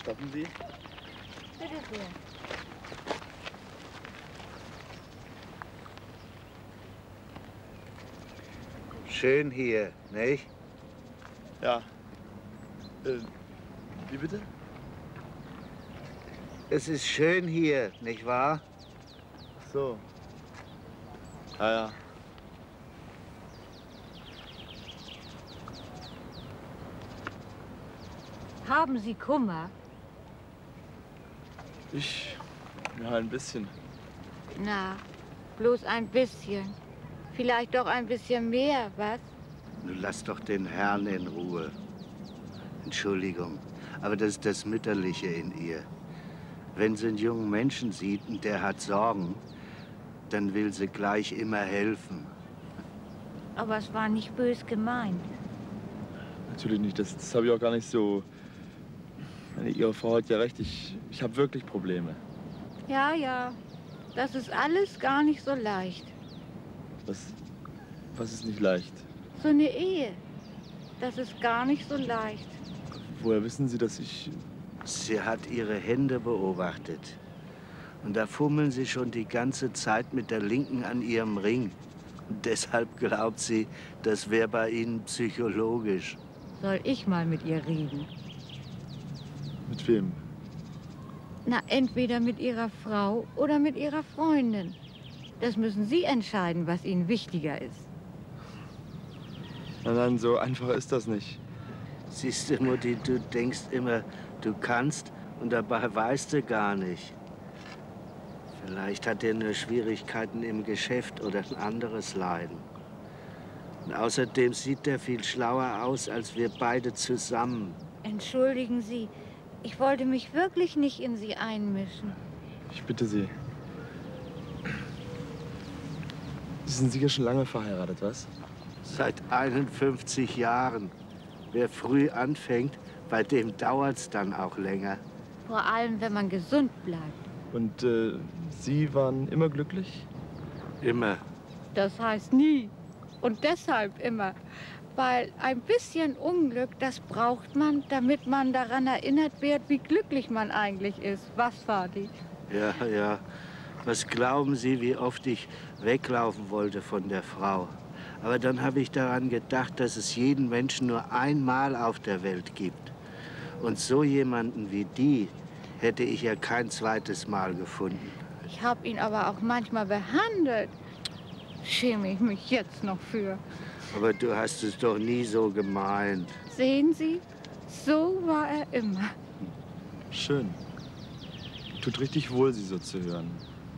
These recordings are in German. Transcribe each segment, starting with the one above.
Stoppen Sie. Bitte sehr. Schön hier, nicht? Ja. Wie bitte? Es ist schön hier, nicht wahr? Ach so. Ja, ja. Haben Sie Kummer? Ja, ein bisschen. Na, bloß ein bisschen. Vielleicht doch ein bisschen mehr, was? Nun lass doch den Herrn in Ruhe. Entschuldigung, aber das ist das Mütterliche in ihr. Wenn sie einen jungen Menschen sieht und der hat Sorgen, dann will sie gleich immer helfen. Aber es war nicht bös gemeint. Natürlich nicht, das habe ich auch gar nicht so. Ihre Frau hat ja recht, ich habe wirklich Probleme. Ja, ja. Das ist alles gar nicht so leicht. Was ist nicht leicht? So eine Ehe. Das ist gar nicht so leicht. Woher wissen Sie, dass ich... Sie hat ihre Hände beobachtet. Und da fummeln sie schon die ganze Zeit mit der Linken an ihrem Ring. Und deshalb glaubt sie, das wäre bei Ihnen psychologisch. Soll ich mal mit ihr reden? Mit wem? Na, entweder mit Ihrer Frau oder mit Ihrer Freundin. Das müssen Sie entscheiden, was Ihnen wichtiger ist. Nein, so einfach ist das nicht. Siehst du, Mutti, du denkst immer, du kannst und dabei weißt du gar nicht. Vielleicht hat er nur Schwierigkeiten im Geschäft oder ein anderes Leiden. Und außerdem sieht er viel schlauer aus als wir beide zusammen. Entschuldigen Sie, ich wollte mich wirklich nicht in Sie einmischen. Ich bitte Sie. Sie sind sicher schon lange verheiratet, was? Seit 51 Jahren. Wer früh anfängt, bei dem dauert's dann auch länger. Vor allem, wenn man gesund bleibt. Und Sie waren immer glücklich? Immer. Das heißt nie. Und deshalb immer. Weil ein bisschen Unglück, das braucht man, damit man daran erinnert wird, wie glücklich man eigentlich ist. Was, Vati? Ja, ja. Was glauben Sie, wie oft ich weglaufen wollte von der Frau? Aber dann habe ich daran gedacht, dass es jeden Menschen nur einmal auf der Welt gibt. Und so jemanden wie die hätte ich ja kein zweites Mal gefunden. Ich habe ihn aber auch manchmal behandelt. Schäme ich mich jetzt noch für. Aber du hast es doch nie so gemeint. Sehen Sie, so war er immer. Schön. Tut richtig wohl, Sie so zu hören.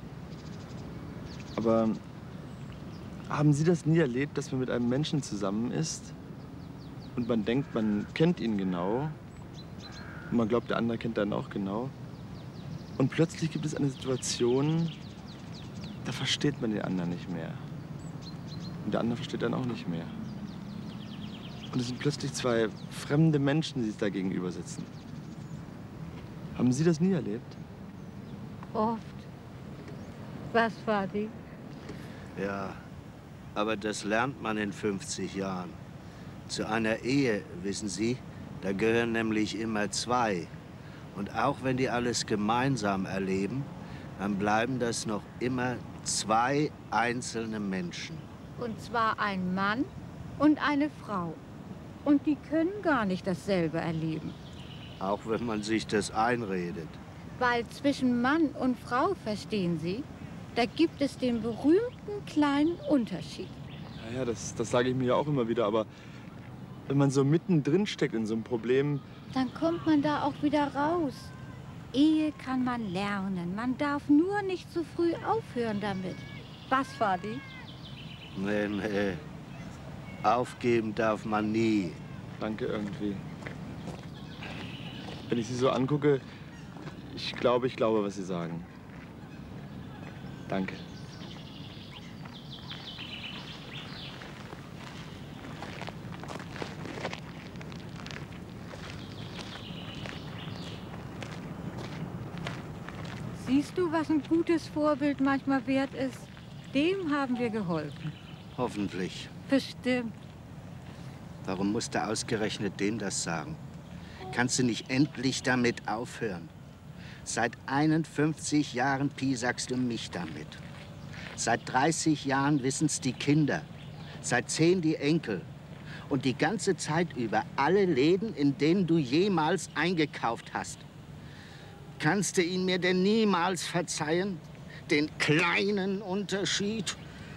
Aber haben Sie das nie erlebt, dass man mit einem Menschen zusammen ist und man denkt, man kennt ihn genau und man glaubt, der andere kennt einen auch genau und plötzlich gibt es eine Situation, da versteht man den anderen nicht mehr und der andere versteht einen auch nicht mehr. Und es sind plötzlich zwei fremde Menschen, die sich da gegenüber sitzen. Haben Sie das nie erlebt? Oft. Was, Vati? Ja, aber das lernt man in 50 Jahren. Zu einer Ehe, wissen Sie, da gehören nämlich immer zwei. Und auch wenn die alles gemeinsam erleben, dann bleiben das noch immer zwei einzelne Menschen. Und zwar ein Mann und eine Frau. Und die können gar nicht dasselbe erleben. Auch wenn man sich das einredet. Weil zwischen Mann und Frau, verstehen Sie, da gibt es den berühmten kleinen Unterschied. Ja, das sage ich mir ja auch immer wieder, aber wenn man so mittendrin steckt in so einem Problem... Dann kommt man da auch wieder raus. Ehe kann man lernen. Man darf nur nicht zu früh aufhören damit. Was, Vati? Nee, nee. Aufgeben darf man nie. Danke irgendwie. Wenn ich Sie so angucke, ich glaube, was Sie sagen. Danke. Siehst du, was ein gutes Vorbild manchmal wert ist? Dem haben wir geholfen. Hoffentlich. Bestimmt. Warum musste ausgerechnet dem das sagen? Kannst du nicht endlich damit aufhören? Seit 51 Jahren piesagst du mich damit. Seit 30 Jahren wissen's die Kinder. Seit 10 die Enkel. Und die ganze Zeit über alle Läden, in denen du jemals eingekauft hast. Kannst du ihn mir denn niemals verzeihen? Den kleinen Unterschied?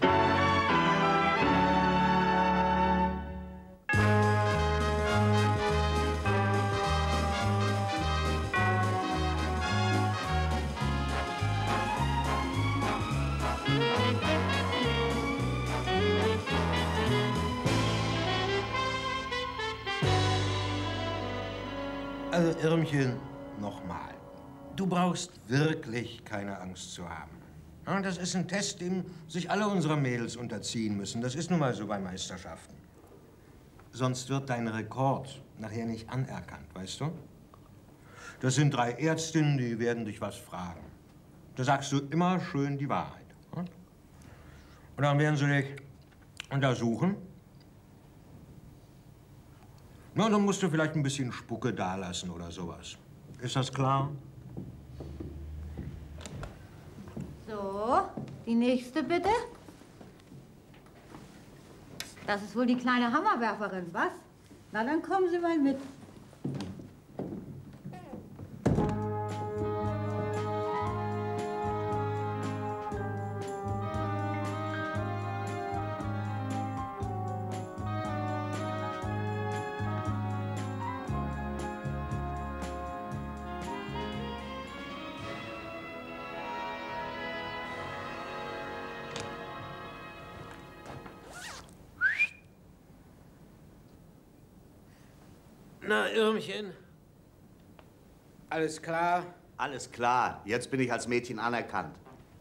Also, Irmchen, nochmal. Du brauchst wirklich keine Angst zu haben. Ja, das ist ein Test, dem sich alle unsere Mädels unterziehen müssen. Das ist nun mal so bei Meisterschaften. Sonst wird dein Rekord nachher nicht anerkannt, weißt du? Das sind 3 Ärztinnen, die werden dich was fragen. Da sagst du immer schön die Wahrheit. Ja? Und dann werden sie dich untersuchen. Na, dann musst du vielleicht ein bisschen Spucke dalassen oder sowas. Ist das klar? So, die nächste bitte. Das ist wohl die kleine Hammerwerferin, was? Na, dann kommen Sie mal mit. Na, Irmchen. Alles klar? Alles klar. Jetzt bin ich als Mädchen anerkannt.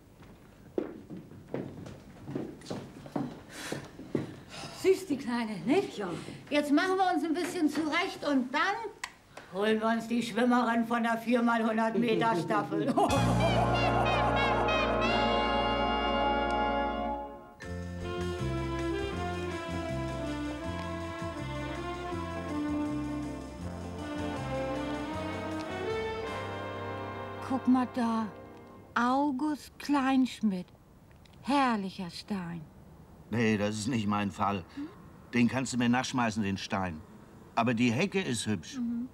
Süß, die Kleine, nicht? Ja. Jetzt machen wir uns ein bisschen zurecht und dann holen wir uns die Schwimmerin von der 4x100 Meter Staffel. Guck mal da, August Kleinschmidt. Herrlicher Stein. Nee, das ist nicht mein Fall. Den kannst du mir nachschmeißen, den Stein. Aber die Hecke ist hübsch.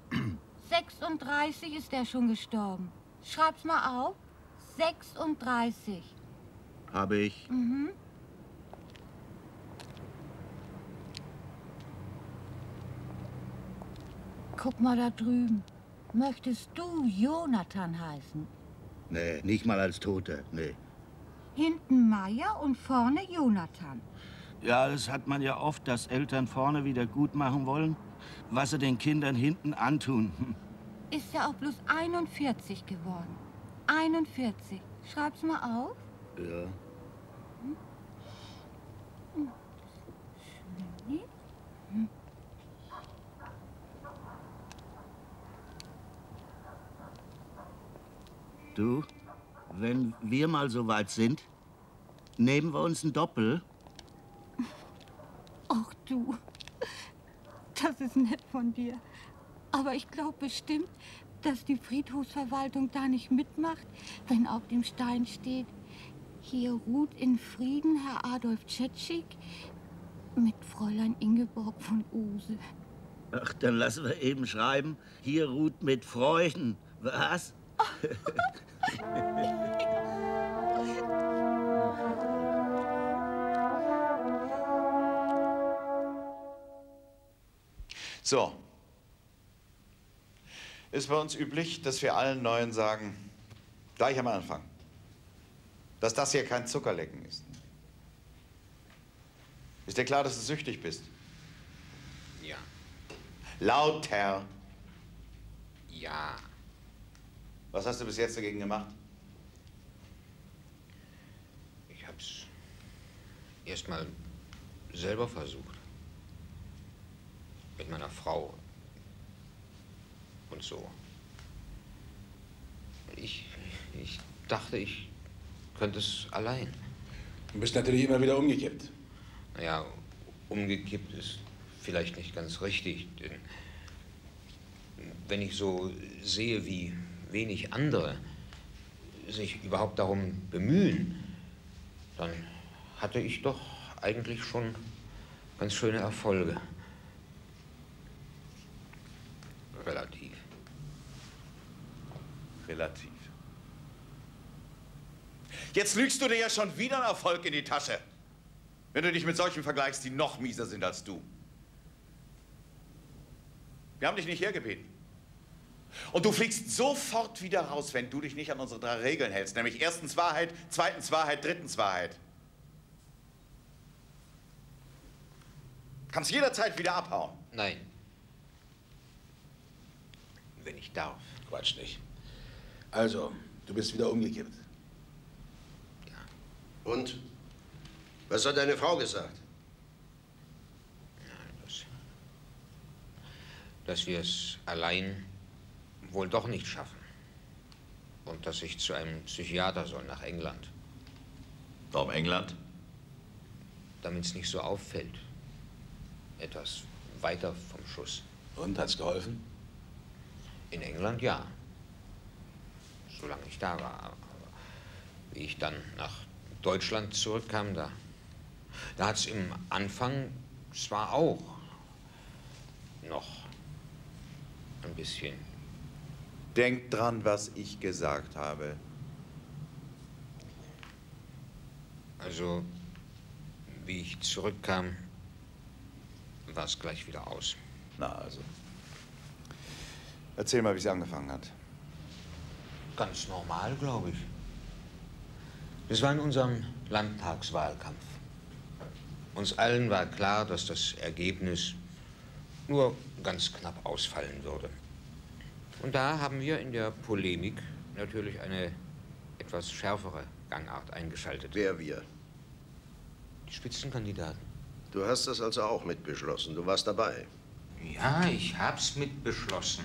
36 ist er schon gestorben. Schreib's mal auf. 36. Habe ich. Guck mal da drüben. Möchtest du Jonathan heißen? Nee, nicht mal als Toter, nee. Hinten Meier und vorne Jonathan. Ja, das hat man ja oft, dass Eltern vorne wieder gut machen wollen, was sie den Kindern hinten antun. Ist ja auch bloß 41 geworden. 41. Schreib's mal auf. Ja. Du, wenn wir mal so weit sind, nehmen wir uns ein Doppel. Ach du, das ist nett von dir. Aber ich glaube bestimmt, dass die Friedhofsverwaltung da nicht mitmacht, wenn auf dem Stein steht, hier ruht in Frieden Herr Adolf Tschetschik mit Fräulein Ingeborg von Use. Ach, dann lassen wir eben schreiben, hier ruht mit Freuden. Was? So. Ist bei uns üblich, dass wir allen Neuen sagen, gleich am Anfang, dass das hier kein Zuckerlecken ist. Ist dir klar, dass du süchtig bist? Ja. Lauter. Ja. Was hast du bis jetzt dagegen gemacht? Ich hab's erst mal selber versucht. Mit meiner Frau. Und so. Ich dachte, ich könnte es allein. Du bist natürlich immer wieder umgekippt. Naja, umgekippt ist vielleicht nicht ganz richtig, denn wenn ich so sehe, wie wenig andere sich überhaupt darum bemühen, dann hatte ich doch eigentlich schon ganz schöne Erfolge. Relativ. Relativ. Jetzt lügst du dir ja schon wieder einen Erfolg in die Tasche, wenn du dich mit solchen vergleichst, die noch mieser sind als du. Wir haben dich nicht hergebeten. Und du fliegst sofort wieder raus, wenn du dich nicht an unsere 3 Regeln hältst, nämlich erstens Wahrheit, zweitens Wahrheit, drittens Wahrheit. Kannst jederzeit wieder abhauen. Nein. Wenn ich darf. Quatsch nicht. Also, du bist wieder umgekippt. Ja. Und? Was hat deine Frau gesagt? Dass wir es allein wohl doch nicht schaffen. Und dass ich zu einem Psychiater soll nach England. Warum England? Damit es nicht so auffällt. Etwas weiter vom Schuss. Und, hat's geholfen? In England ja. Solange ich da war. Aber wie ich dann nach Deutschland zurückkam, da hat es im Anfang zwar auch noch ein bisschen. Denk dran, was ich gesagt habe. Also, wie ich zurückkam, war es gleich wieder aus. Na also. Erzähl mal, wie es angefangen hat. Ganz normal, glaube ich. Es war in unserem Landtagswahlkampf. Uns allen war klar, dass das Ergebnis nur ganz knapp ausfallen würde. Und da haben wir in der Polemik natürlich eine etwas schärfere Gangart eingeschaltet. Wer wir? Die Spitzenkandidaten. Du hast das also auch mitbeschlossen. Du warst dabei. Ja, ich hab's mitbeschlossen.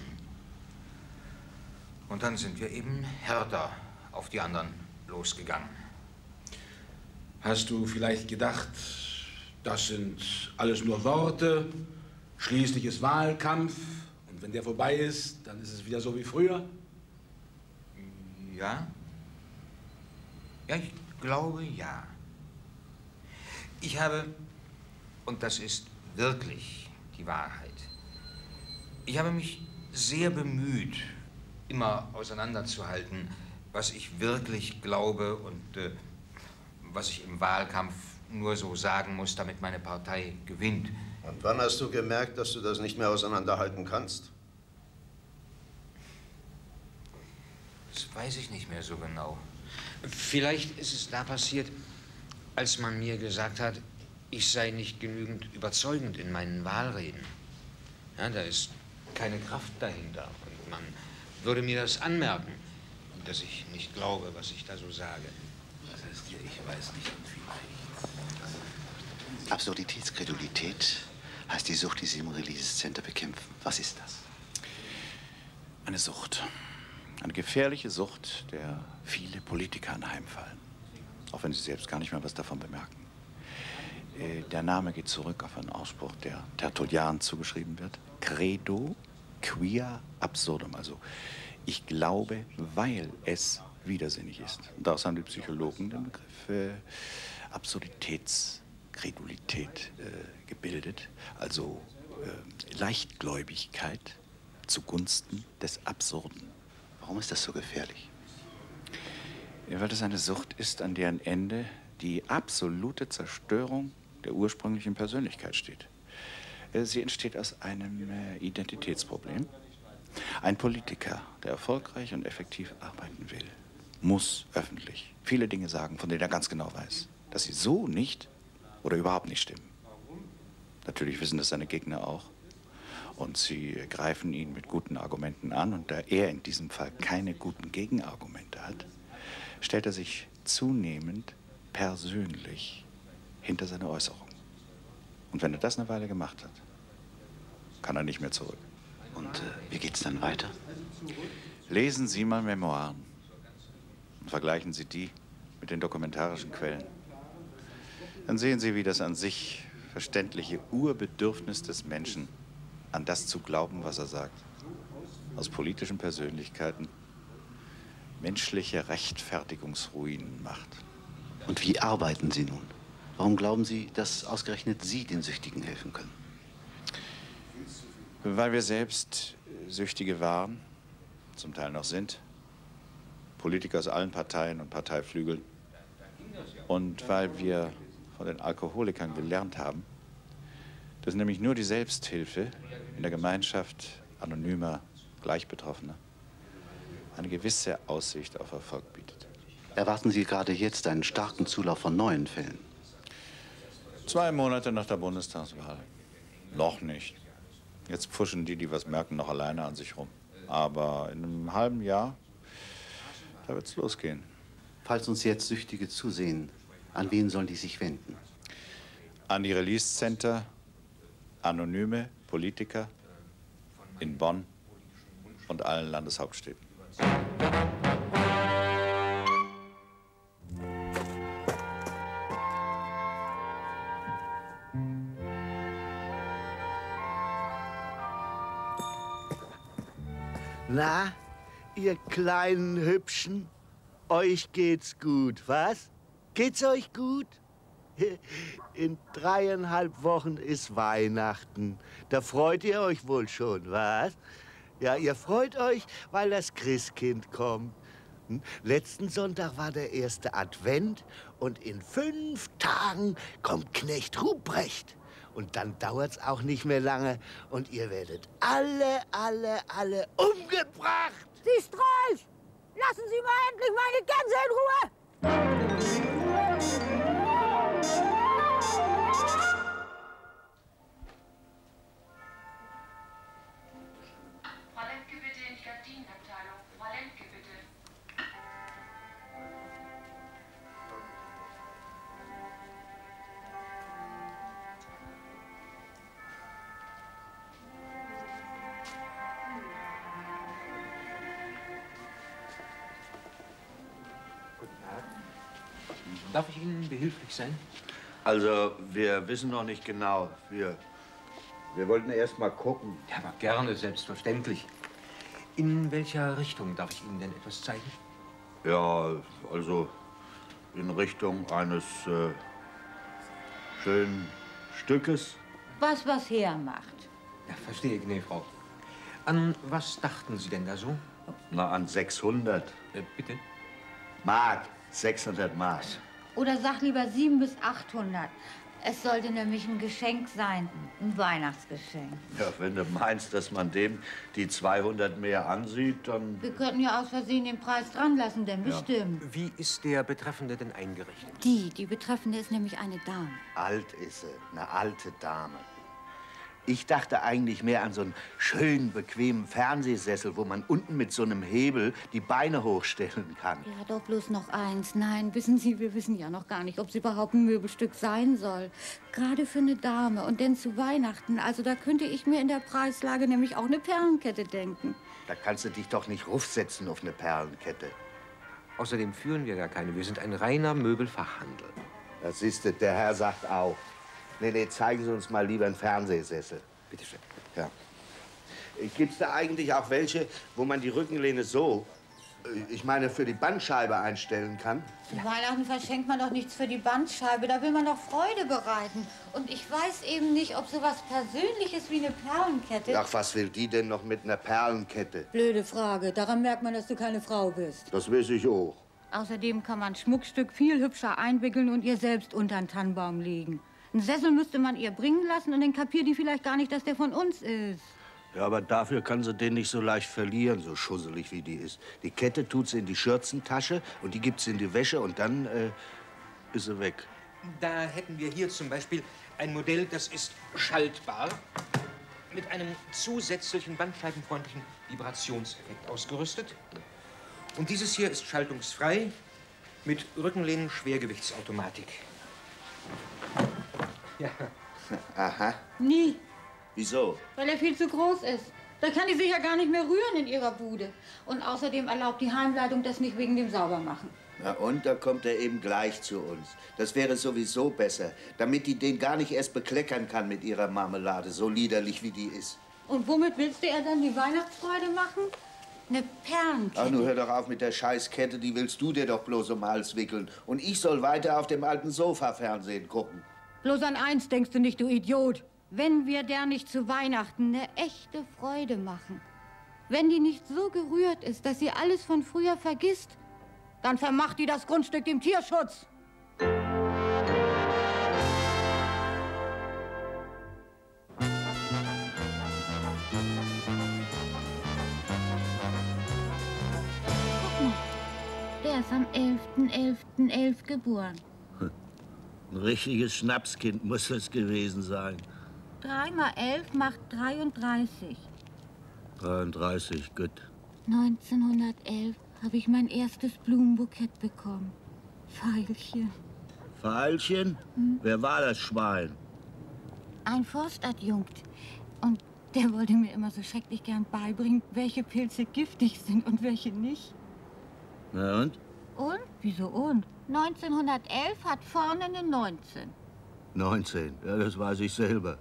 Und dann sind wir eben härter auf die anderen losgegangen. Hast du vielleicht gedacht, das sind alles nur Worte, schließlich ist Wahlkampf und wenn der vorbei ist, dann ist es wieder so wie früher? Ja? Ja, ich glaube ja. Ich habe, und das ist wirklich die Wahrheit, ich habe mich sehr bemüht, immer auseinanderzuhalten, was ich wirklich glaube und was ich im Wahlkampf nur so sagen muss, damit meine Partei gewinnt. Und wann hast du gemerkt, dass du das nicht mehr auseinanderhalten kannst? Das weiß ich nicht mehr so genau. Vielleicht ist es da passiert, als man mir gesagt hat, ich sei nicht genügend überzeugend in meinen Wahlreden. Ja, da ist keine Kraft dahinter. Und man würde mir das anmerken, dass ich nicht glaube, was ich da so sage. Was heißt hier, ich weiß nicht und vielleicht? Absurditätskredulität heißt die Sucht, die Sie im Release Center bekämpfen. Was ist das? Eine Sucht. Eine gefährliche Sucht, der viele Politiker anheimfallen. Auch wenn sie selbst gar nicht mehr was davon bemerken. Der Name geht zurück auf einen Ausspruch, der Tertullian zugeschrieben wird. Credo quia absurdum. Also, ich glaube, weil es widersinnig ist. Und daraus haben die Psychologen den Begriff Absurditätskredulität gebildet. Also Leichtgläubigkeit zugunsten des Absurden. Warum ist das so gefährlich? Ja, weil das eine Sucht ist, an deren Ende die absolute Zerstörung der ursprünglichen Persönlichkeit steht. Sie entsteht aus einem Identitätsproblem. Ein Politiker, der erfolgreich und effektiv arbeiten will, muss öffentlich viele Dinge sagen, von denen er ganz genau weiß, dass sie so nicht oder überhaupt nicht stimmen. Natürlich wissen das seine Gegner auch. Und sie greifen ihn mit guten Argumenten an. Und da er in diesem Fall keine guten Gegenargumente hat, stellt er sich zunehmend persönlich hinter seine Äußerung. Und wenn er das eine Weile gemacht hat, kann er nicht mehr zurück. Und wie geht's dann weiter? Lesen Sie mal Memoiren und vergleichen Sie die mit den dokumentarischen Quellen. Dann sehen Sie, wie das an sich verständliche Urbedürfnis des Menschen, an das zu glauben, was er sagt, aus politischen Persönlichkeiten menschliche Rechtfertigungsruinen macht. Und wie arbeiten Sie nun? Warum glauben Sie, dass ausgerechnet Sie den Süchtigen helfen können? Weil wir selbst Süchtige waren, zum Teil noch sind, Politiker aus allen Parteien und Parteiflügeln, und weil wir von den Alkoholikern gelernt haben, dass nämlich nur die Selbsthilfe in der Gemeinschaft anonymer Gleichbetroffener eine gewisse Aussicht auf Erfolg bietet. Erwarten Sie gerade jetzt einen starken Zulauf von neuen Fällen? 2 Monate nach der Bundestagswahl. Noch nicht. Jetzt pfuschen die, die was merken, noch alleine an sich rum. Aber in einem halben Jahr, da wird's losgehen. Falls uns jetzt Süchtige zusehen, an wen sollen die sich wenden? An die Release Center, anonyme Politiker in Bonn und allen Landeshauptstädten. Na, ihr kleinen Hübschen, euch geht's gut, was? Geht's euch gut? In 3,5 Wochen ist Weihnachten. Da freut ihr euch wohl schon, was? Ja, ihr freut euch, weil das Christkind kommt. Letzten Sonntag war der erste Advent und in 5 Tagen kommt Knecht Ruprecht. Und dann dauert's auch nicht mehr lange und ihr werdet alle umgebracht. Sie Streich! Lassen Sie mal endlich meine Gänse in Ruhe! Frau Lemke, bitte in die Gardinenabteilung. Frau Lemke, bitte. Darf ich Ihnen behilflich sein? Also, wir wissen noch nicht genau. Wir wollten erst mal gucken. Ja, aber gerne, selbstverständlich. In welcher Richtung darf ich Ihnen denn etwas zeigen? Ja, also in Richtung eines schönen Stückes. Was hermacht. Ja, verstehe, Gnäfrau. An was dachten Sie denn da so? Na, an 600. Bitte? Mark, 600 Mark. Oder sag lieber 700 bis 800. Es sollte nämlich ein Geschenk sein, ein Weihnachtsgeschenk. Ja, wenn du meinst, dass man dem die 200 mehr ansieht, dann... Wir könnten ja aus Versehen den Preis dran lassen, denn bestimmt. Wie ist der Betreffende denn eingerichtet? Die Betreffende ist nämlich eine Dame. Alt ist sie, eine alte Dame. Ich dachte eigentlich mehr an so einen schönen, bequemen Fernsehsessel, wo man unten mit so einem Hebel die Beine hochstellen kann. Ja, doch bloß noch eins. Nein, wissen Sie, wir wissen ja noch gar nicht, ob es überhaupt ein Möbelstück sein soll. Gerade für eine Dame und denn zu Weihnachten. Also da könnte ich mir in der Preislage nämlich auch eine Perlenkette denken. Da kannst du dich doch nicht rufsetzen auf eine Perlenkette. Außerdem führen wir gar keine. Wir sind ein reiner Möbelfachhandel. Das siehst du, der Herr sagt auch. Nee, zeigen Sie uns mal lieber einen Fernsehsessel. Bitte schön. Ja. Gibt's da eigentlich auch welche, wo man die Rückenlehne so, ich meine, für die Bandscheibe einstellen kann? Zu Weihnachten verschenkt man doch nichts für die Bandscheibe. Da will man doch Freude bereiten. Und ich weiß eben nicht, ob so was Persönliches wie eine Perlenkette... Ach, was will die denn noch mit einer Perlenkette? Blöde Frage. Daran merkt man, dass du keine Frau bist. Das weiß ich auch. Außerdem kann man Schmuckstück viel hübscher einwickeln und ihr selbst unter den Tannenbaum legen. Einen Sessel müsste man ihr bringen lassen und dann kapiert die vielleicht gar nicht, dass der von uns ist. Ja, aber dafür kann sie den nicht so leicht verlieren, so schusselig wie die ist. Die Kette tut sie in die Schürzentasche und die gibt sie in die Wäsche und dann ist sie weg. Da hätten wir hier zum Beispiel ein Modell, das ist schaltbar, mit einem zusätzlichen bandscheibenfreundlichen Vibrationseffekt ausgerüstet. Und dieses hier ist schaltungsfrei mit Rückenlehnen-Schwergewichtsautomatik. Ja. Aha. Nie, Wieso? weil er viel zu groß ist. Da kann die sich ja gar nicht mehr rühren in ihrer Bude. Und außerdem erlaubt die Heimleitung das nicht wegen dem Saubermachen. Na und, da kommt er eben gleich zu uns. Das wäre sowieso besser, damit die den gar nicht erst bekleckern kann mit ihrer Marmelade, so liederlich wie die ist. Und womit willst du ihr dann die Weihnachtsfreude machen? Eine Perlenkette. Ach, nun hör doch auf mit der Scheißkette, die willst du dir doch bloß um den Hals wickeln. Und ich soll weiter auf dem alten Sofa Fernsehen gucken. Bloß an eins denkst du nicht, du Idiot. Wenn wir der nicht zu Weihnachten eine echte Freude machen, wenn die nicht so gerührt ist, dass sie alles von früher vergisst, dann vermacht die das Grundstück dem Tierschutz. Der ist am 11.11.11 geboren. Ein richtiges Schnapskind muss es gewesen sein. 3 mal 11 macht 33. 33, gut. 1911 habe ich mein erstes Blumenbukett bekommen. Veilchen. Veilchen? Wer war das Schwein? Ein Forstadjunkt. Und der wollte mir immer so schrecklich gern beibringen, welche Pilze giftig sind und welche nicht. Na und? Und? Wieso und? 1911 hat vorne eine 19. 19, ja, das weiß ich selber.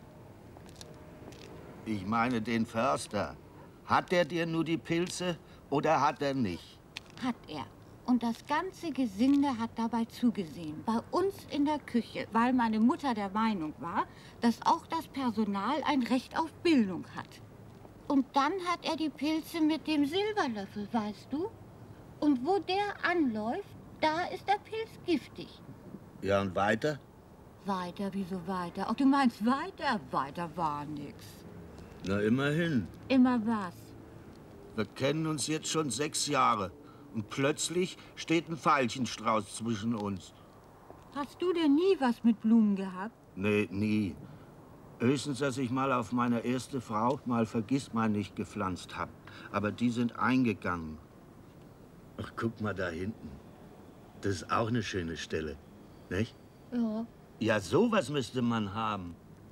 Ich meine den Förster. Hat der dir nur die Pilze oder hat er nicht? Hat er. Und das ganze Gesinde hat dabei zugesehen. Bei uns in der Küche, weil meine Mutter der Meinung war, dass auch das Personal ein Recht auf Bildung hat. Und dann hat er die Pilze mit dem Silberlöffel, weißt du? Und wo der anläuft, da ist der Pilz giftig. Ja, und weiter? Weiter, wieso weiter? Ach, du meinst weiter? Weiter war nix. Na, immerhin. Immer was? Wir kennen uns jetzt schon 6 Jahre. Und plötzlich steht ein Veilchenstrauß zwischen uns. Hast du denn nie was mit Blumen gehabt? Nee, nie. Höchstens, dass ich mal auf meine erste Frau mal Vergissmeinnicht gepflanzt habe. Aber die sind eingegangen. Ach, guck mal da hinten. Das ist auch eine schöne Stelle, nicht? Ja. Ja, sowas müsste man haben.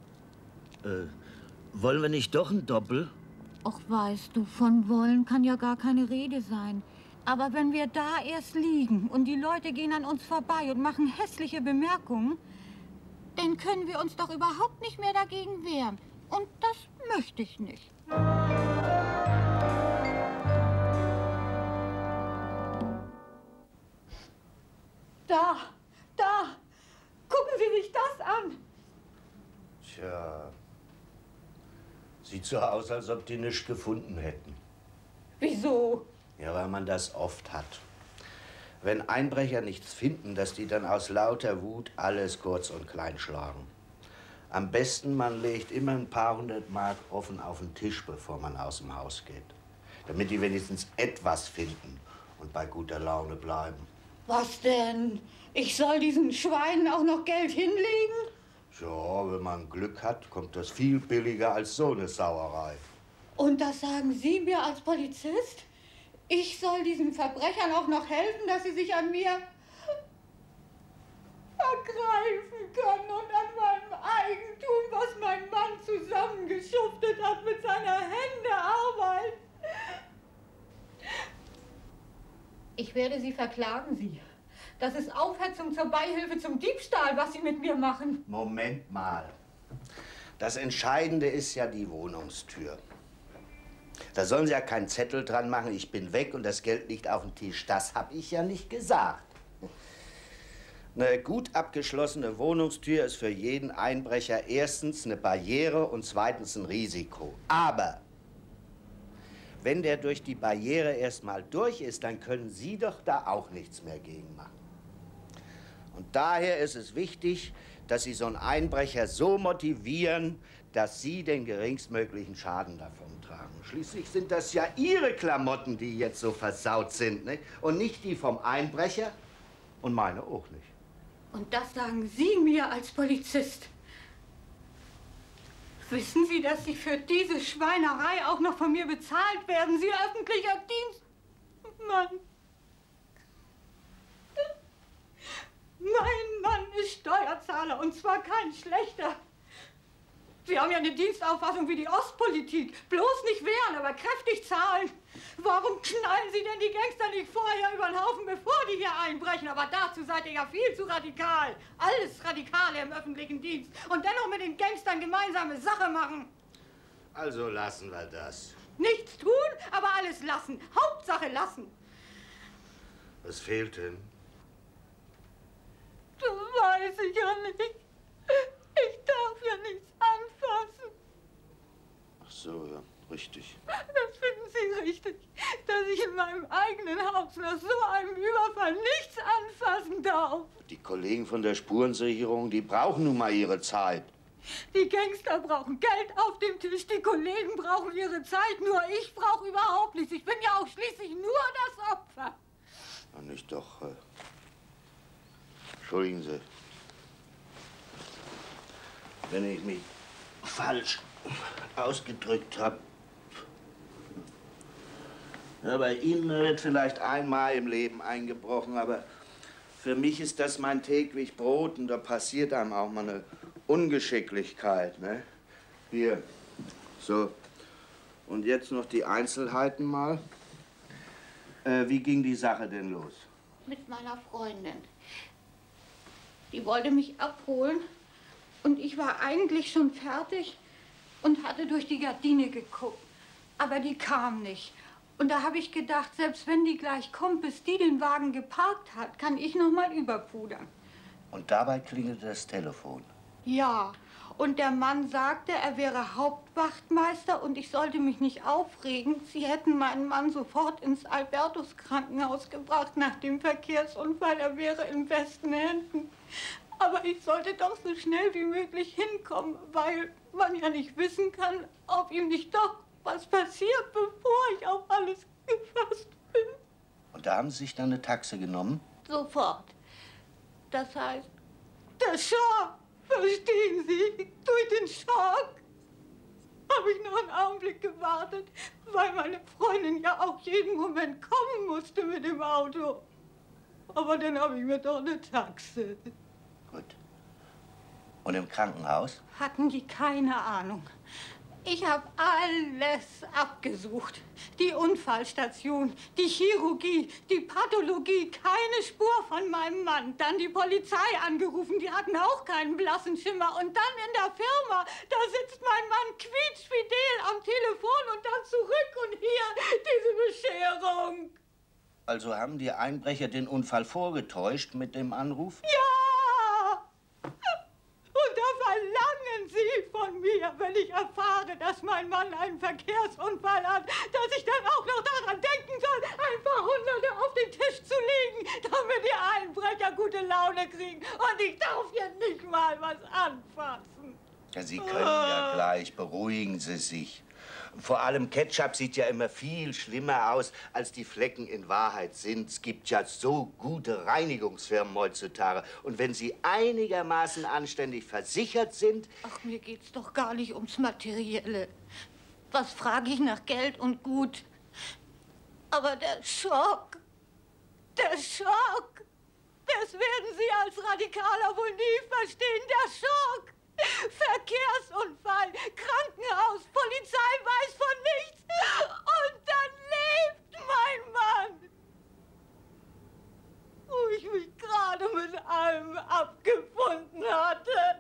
Wollen wir nicht doch ein Doppel? Ach, weißt du, von wollen kann ja gar keine Rede sein. Aber wenn wir da erst liegen und die Leute gehen an uns vorbei und machen hässliche Bemerkungen, dann können wir uns doch überhaupt nicht mehr dagegen wehren. Und das möchte ich nicht. Da! Gucken Sie sich das an! Tja, sieht so aus, als ob die nichts gefunden hätten. Wieso? Ja, weil man das oft hat. Wenn Einbrecher nichts finden, dass die dann aus lauter Wut alles kurz und klein schlagen. Am besten, man legt immer ein paar 100 Mark offen auf den Tisch, bevor man aus dem Haus geht. Damit die wenigstens etwas finden und bei guter Laune bleiben. Was denn? Ich soll diesen Schweinen auch noch Geld hinlegen? Ja, wenn man Glück hat, kommt das viel billiger als so eine Sauerei. Und das sagen Sie mir als Polizist? Ich soll diesen Verbrechern auch noch helfen, dass sie sich an mir ergreifen können und an meinem Eigentum, was mein Mann zusammengeschuftet hat mit seiner Hände Arbeit. Ich werde Sie verklagen, Sie. Das ist Aufhetzung zur Beihilfe zum Diebstahl, was Sie mit mir machen. Moment mal. Das Entscheidende ist ja die Wohnungstür. Da sollen Sie ja keinen Zettel dran machen, ich bin weg und das Geld liegt auf dem Tisch. Das habe ich ja nicht gesagt. Eine gut abgeschlossene Wohnungstür ist für jeden Einbrecher erstens eine Barriere und zweitens ein Risiko. Aber wenn der durch die Barriere erst mal durch ist, dann können Sie doch da auch nichts mehr gegen machen. Und daher ist es wichtig, dass Sie so einen Einbrecher so motivieren, dass Sie den geringstmöglichen Schaden davon tragen. Schließlich sind das ja Ihre Klamotten, die jetzt so versaut sind, nicht? Und nicht die vom Einbrecher und meine auch nicht. Und das sagen Sie mir als Polizist. Wissen Sie, dass Sie für diese Schweinerei auch noch von mir bezahlt werden? Sie öffentlicher Dienstmann. Mein Mann ist Steuerzahler und zwar kein schlechter. Sie haben ja eine Dienstauffassung wie die Ostpolitik. Bloß nicht wehren, aber kräftig zahlen. Warum knallen Sie denn die Gangster nicht vorher über den Haufen, bevor die hier einbrechen? Aber dazu seid ihr ja viel zu radikal. Alles Radikale im öffentlichen Dienst. Und dennoch mit den Gangstern gemeinsame Sache machen. Also lassen wir das. Nichts tun, aber alles lassen. Hauptsache lassen. Was fehlt denn? Das weiß ich ja nicht. Ich darf ja nichts anfassen. Ach so, ja, richtig. Das finden Sie richtig, dass ich in meinem eigenen Haus nach so einem Überfall nichts anfassen darf. Die Kollegen von der Spurensicherung, die brauchen nun mal ihre Zeit. Die Gangster brauchen Geld auf dem Tisch, die Kollegen brauchen ihre Zeit, nur ich brauche überhaupt nichts. Ich bin ja auch schließlich nur das Opfer. Na, nicht doch. Entschuldigen Sie. Wenn ich mich falsch ausgedrückt habe. Ja, bei Ihnen wird vielleicht einmal im Leben eingebrochen, aber für mich ist das mein täglich Brot und da passiert einem auch mal eine Ungeschicklichkeit, ne? Hier, so. Und jetzt noch die Einzelheiten mal. Wie ging die Sache denn los? Mit meiner Freundin. Die wollte mich abholen und ich war eigentlich schon fertig und hatte durch die Gardine geguckt. Aber die kam nicht. Und da habe ich gedacht, selbst wenn die gleich kommt, bis die den Wagen geparkt hat, kann ich noch mal überpudern. Und dabei klingelte das Telefon. Ja, und der Mann sagte, er wäre Hauptwachtmeister und ich sollte mich nicht aufregen. Sie hätten meinen Mann sofort ins Albertus-Krankenhaus gebracht nach dem Verkehrsunfall. Er wäre in besten Händen. Aber ich sollte doch so schnell wie möglich hinkommen, weil man ja nicht wissen kann, ob ihm nicht doch was passiert, bevor ich auf alles gefasst bin. Und da haben Sie sich dann eine Taxe genommen? Sofort. Das heißt, der Schock, verstehen Sie? Durch den Schock habe ich noch einen Augenblick gewartet, weil meine Freundin ja auch jeden Moment kommen musste mit dem Auto. Aber dann habe ich mir doch eine Taxe. Gut. Und im Krankenhaus? Hatten die keine Ahnung. Ich habe alles abgesucht. Die Unfallstation, die Chirurgie, die Pathologie, keine Spur von meinem Mann. Dann die Polizei angerufen, die hatten auch keinen blassen Schimmer. Und dann in der Firma, da sitzt mein Mann quietschfidel am Telefon und dann zurück und hier diese Bescherung. Also haben die Einbrecher den Unfall vorgetäuscht mit dem Anruf? Ja! Und da verlangen Sie von mir, wenn ich erfahre, dass mein Mann einen Verkehrsunfall hat, dass ich dann auch noch daran denken soll, ein paar Hunderte auf den Tisch zu legen, damit die Einbrecher gute Laune kriegen. Und ich darf hier nicht mal was anfassen. Ja, Sie können ja gleich, beruhigen Sie sich. Vor allem Ketchup sieht ja immer viel schlimmer aus, als die Flecken in Wahrheit sind. Es gibt ja so gute Reinigungsfirmen heutzutage. Und wenn Sie einigermaßen anständig versichert sind... Ach, mir geht's doch gar nicht ums Materielle. Was frage ich nach Geld und Gut? Aber der Schock, das werden Sie als Radikaler wohl nie verstehen, der Schock. Verkehrsunfall, Krankenhaus, Polizei weiß von nichts. Und dann lebt mein Mann. Wo ich mich gerade mit allem abgefunden hatte.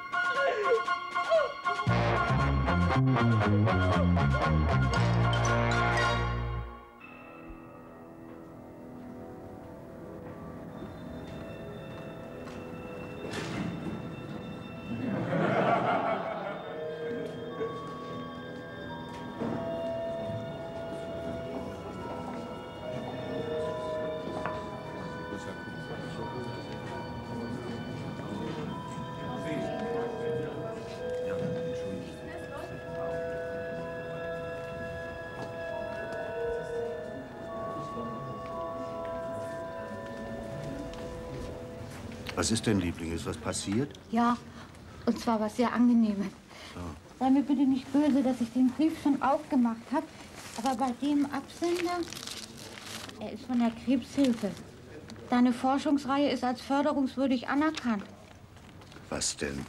Was ist denn, Liebling? Ist was passiert? Ja, und zwar was sehr Angenehmes. Sei mir bitte nicht böse, dass ich den Brief schon aufgemacht habe, aber bei dem Absender, er ist von der Krebshilfe. Deine Forschungsreihe ist als förderungswürdig anerkannt. Was denn?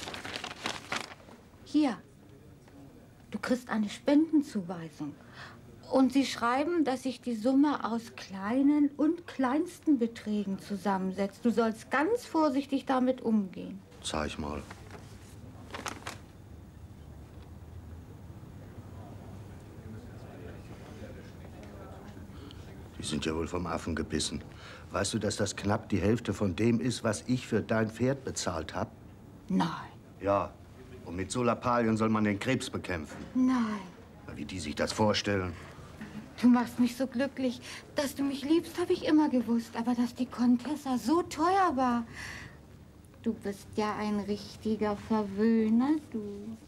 Hier, du kriegst eine Spendenzuweisung. Und sie schreiben, dass sich die Summe aus kleinen und kleinsten Beträgen zusammensetzt. Du sollst ganz vorsichtig damit umgehen. Zeig mal. sind ja wohl vom Affen gebissen. Weißt du, dass das knapp die Hälfte von dem ist, was ich für dein Pferd bezahlt habe? Nein. Ja. Und mit so Lappalien soll man den Krebs bekämpfen. Nein. Wie die sich das vorstellen. Du machst mich so glücklich. Dass du mich liebst, habe ich immer gewusst. Aber dass die Contessa so teuer war. Du bist ja ein richtiger Verwöhner, du.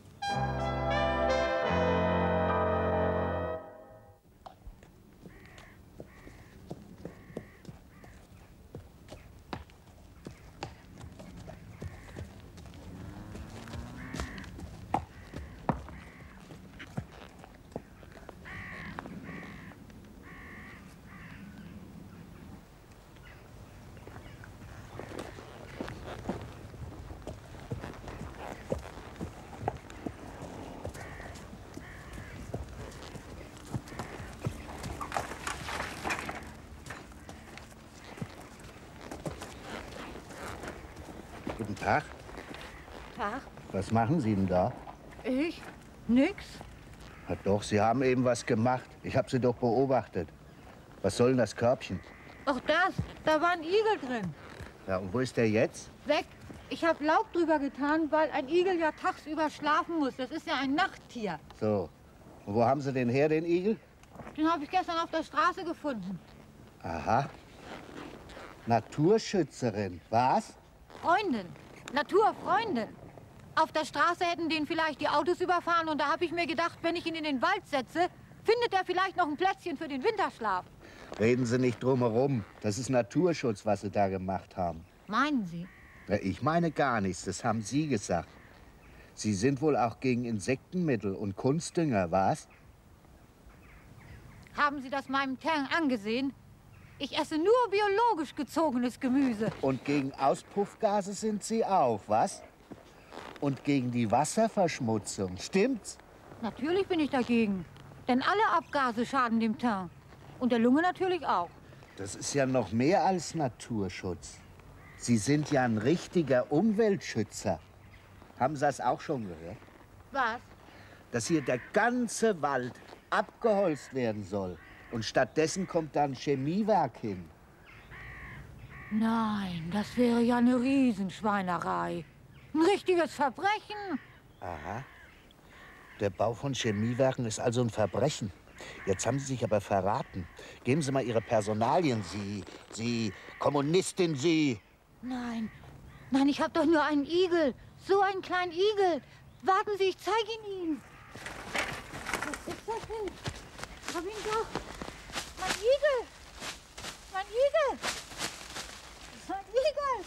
Guten Tag. Tag. Was machen Sie denn da? Ich? Nix. Na doch, Sie haben eben was gemacht. Ich habe Sie doch beobachtet. Was soll denn das Körbchen? Ach das, da war ein Igel drin. Ja, und wo ist der jetzt? Weg. Ich habe Laub drüber getan, weil ein Igel ja tagsüber schlafen muss. Das ist ja ein Nachttier. So. Und wo haben Sie den her, den Igel? Den habe ich gestern auf der Straße gefunden. Aha. Naturschützerin, was? Freundin. Naturfreundin. Auf der Straße hätten den vielleicht die Autos überfahren und da habe ich mir gedacht, wenn ich ihn in den Wald setze, findet er vielleicht noch ein Plätzchen für den Winterschlaf. Reden Sie nicht drum herum. Das ist Naturschutz, was Sie da gemacht haben. Meinen Sie? Ja, ich meine gar nichts, das haben Sie gesagt. Sie sind wohl auch gegen Insektenmittel und Kunstdünger, was? Haben Sie das meinem Teint angesehen? Ich esse nur biologisch gezogenes Gemüse. Und gegen Auspuffgase sind Sie auch, was? Und gegen die Wasserverschmutzung, stimmt's? Natürlich bin ich dagegen. Denn alle Abgase schaden dem Teint. Und der Lunge natürlich auch. Das ist ja noch mehr als Naturschutz. Sie sind ja ein richtiger Umweltschützer. Haben Sie das auch schon gehört? Was? Dass hier der ganze Wald abgeholzt werden soll. Und stattdessen kommt da ein Chemiewerk hin. Nein, das wäre ja eine Riesenschweinerei. Ein richtiges Verbrechen. Aha. Der Bau von Chemiewerken ist also ein Verbrechen. Jetzt haben Sie sich aber verraten. Geben Sie mal Ihre Personalien, Sie Kommunistin, Sie. Nein, nein, ich habe doch nur einen Igel. So einen kleinen Igel. Warten Sie, ich zeige ihn Ihnen. Was ist das denn? Ich hab ihn doch. Mein Igel. Mein Igel. Mein Igel.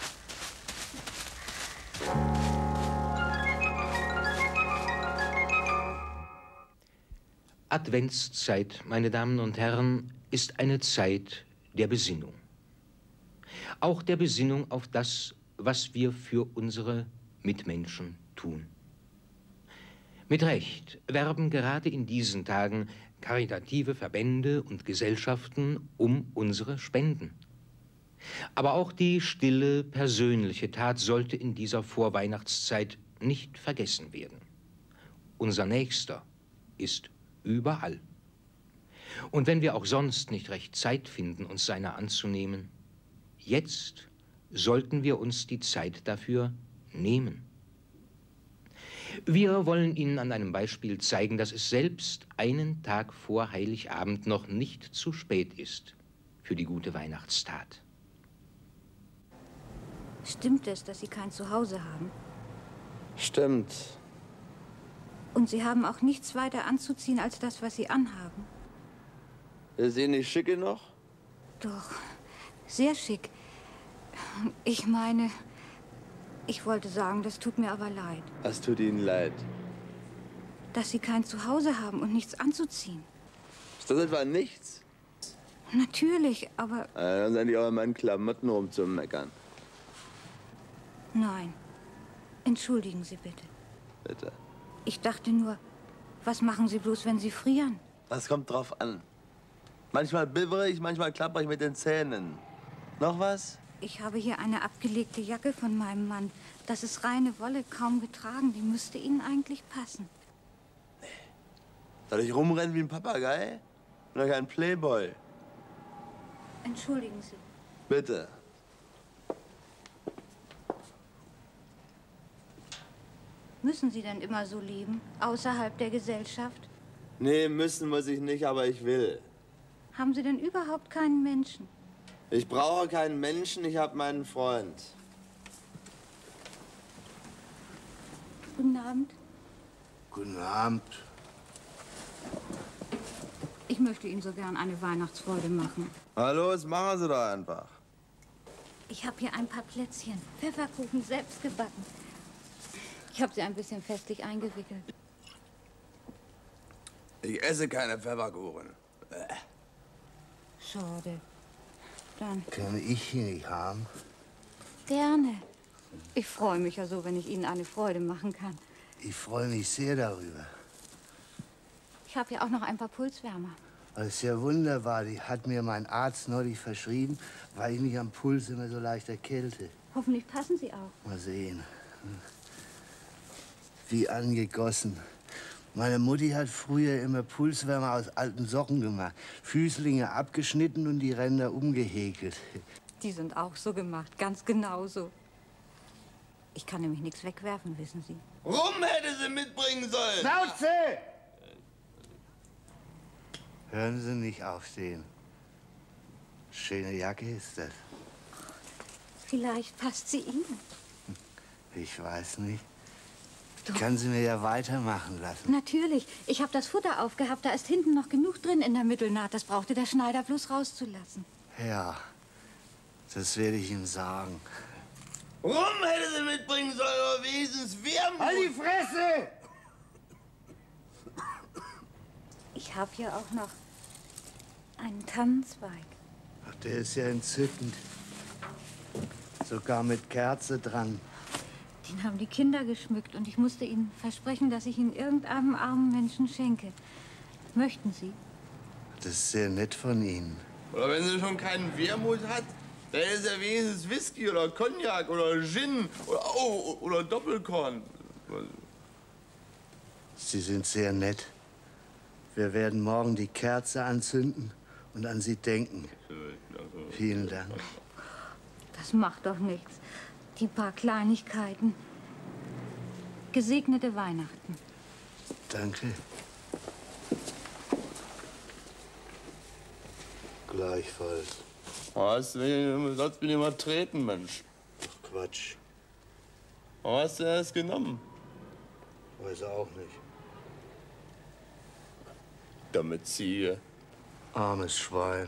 Adventszeit, meine Damen und Herren, ist eine Zeit der Besinnung. Auch der Besinnung auf das, was wir für unsere Mitmenschen tun. Mit Recht werben gerade in diesen Tagen karitative Verbände und Gesellschaften um unsere Spenden. Aber auch die stille, persönliche Tat sollte in dieser Vorweihnachtszeit nicht vergessen werden. Unser Nächster ist überall. Und wenn wir auch sonst nicht recht Zeit finden, uns seiner anzunehmen, jetzt sollten wir uns die Zeit dafür nehmen. Wir wollen Ihnen an einem Beispiel zeigen, dass es selbst einen Tag vor Heiligabend noch nicht zu spät ist für die gute Weihnachtstat. Stimmt es, dass Sie kein Zuhause haben? Stimmt. Und Sie haben auch nichts weiter anzuziehen als das, was Sie anhaben? Ist sie nicht schick genug? Doch, sehr schick. Ich meine, ich wollte sagen, das tut mir aber leid. Was tut Ihnen leid? Dass Sie kein Zuhause haben und nichts anzuziehen. Ist das etwa nichts? Natürlich, aber... Dann sind die auch in meinen Klamotten rumzumeckern. Nein. Entschuldigen Sie bitte. Bitte. Ich dachte nur, was machen Sie bloß, wenn Sie frieren? Das kommt drauf an. Manchmal bibbere ich, manchmal klappere ich mit den Zähnen. Noch was? Ich habe hier eine abgelegte Jacke von meinem Mann. Das ist reine Wolle, kaum getragen. Die müsste Ihnen eigentlich passen. Soll ich rumrennen wie ein Papagei? Oder ein Playboy? Entschuldigen Sie. Bitte. Müssen Sie denn immer so leben, außerhalb der Gesellschaft? Nee, müssen muss ich nicht, aber ich will. Haben Sie denn überhaupt keinen Menschen? Ich brauche keinen Menschen, ich habe meinen Freund. Guten Abend. Guten Abend. Ich möchte Ihnen so gern eine Weihnachtsfreude machen. Na los, machen Sie doch einfach. Ich habe hier ein paar Plätzchen. Pfefferkuchen, selbst gebacken. Ich habe sie ein bisschen festlich eingewickelt. Ich esse keine Pfefferkuchen. Schade. Dann Kann ich hier nicht haben? gerne. Ich freue mich ja so, wenn ich Ihnen eine Freude machen kann. Ich freue mich sehr darüber. Ich habe ja auch noch ein paar Pulswärmer. Das ist ja wunderbar. Die hat mir mein Arzt neulich verschrieben, weil ich mich am Puls immer so leicht erkälte. Hoffentlich passen sie auch. Mal sehen. Wie angegossen. Meine Mutti hat früher immer Pulswärmer aus alten Socken gemacht. Füßlinge abgeschnitten und die Ränder umgehäkelt. Die sind auch so gemacht, ganz genauso. Ich kann nämlich nichts wegwerfen, wissen Sie. Rum hätte sie mitbringen sollen. Schnauze! Hören Sie nicht aufstehen. Schöne Jacke ist das. Vielleicht passt sie Ihnen. Ich weiß nicht. Ich kann sie mir ja weitermachen lassen. Natürlich. Ich habe das Futter aufgehabt. Da ist hinten noch genug drin in der Mittelnaht. Das brauchte der Schneider bloß rauszulassen. Ja, das werde ich ihm sagen. Rum hätte sie mitbringen sollen, oder wenigstens Wermut. Halt die Fresse! Ich habe hier auch noch einen Tannenzweig. Ach, der ist ja entzückend. Sogar mit Kerze dran. Den haben die Kinder geschmückt und ich musste ihnen versprechen, dass ich ihn irgendeinem armen Menschen schenke. Möchten Sie? Das ist sehr nett von Ihnen. Oder wenn sie schon keinen Wermut hat, dann ist ja wenigstens Whisky oder Cognac oder Gin oder Doppelkorn. Sie sind sehr nett. Wir werden morgen die Kerze anzünden und an Sie denken. Vielen Dank. Das macht doch nichts. Die paar Kleinigkeiten. Gesegnete Weihnachten. Danke. Gleichfalls. Was? Sonst bin ich mal treten, Mensch. Ach, Quatsch. Warum hast du das genommen? Weiß auch nicht. Damit sie. Armes Schwein.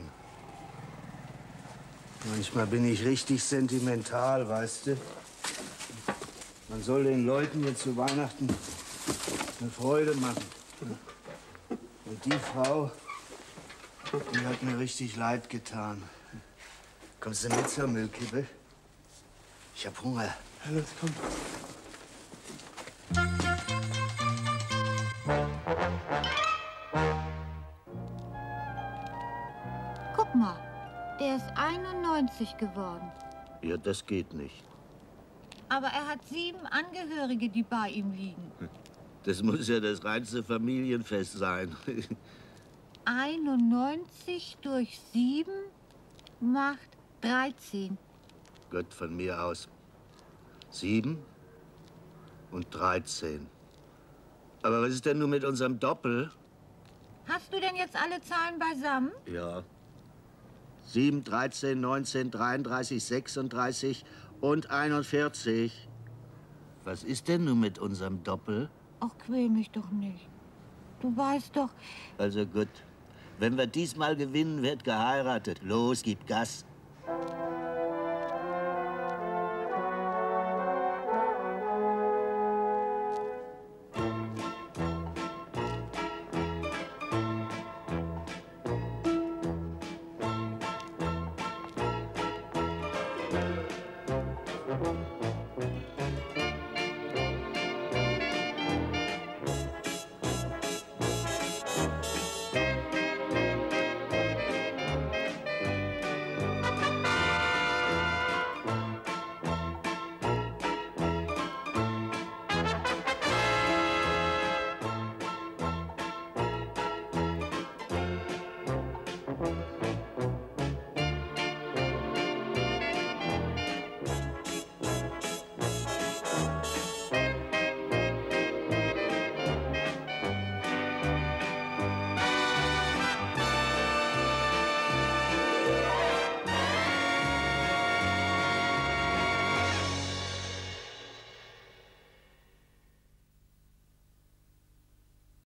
Manchmal bin ich richtig sentimental, weißt du? Man soll den Leuten jetzt zu Weihnachten eine Freude machen. Und die Frau, die hat mir richtig leid getan. Kommst du mit zur Müllkippe? Ich hab Hunger. Ja, los, komm. Guck mal, der ist 91 geworden. Ja, das geht nicht. Aber er hat 7 Angehörige, die bei ihm liegen. Das muss ja das reinste Familienfest sein. 91 durch 7 macht 13. Gott, von mir aus. 7 und 13. Aber was ist denn nun mit unserem Doppel? Hast du denn jetzt alle Zahlen beisammen? Ja. 7, 13, 19, 33, 36 und 41. Was ist denn nun mit unserem Doppel? Ach, quäl mich doch nicht. Du weißt doch, Also gut. Wenn wir diesmal gewinnen, wird geheiratet. Los, gib Gas.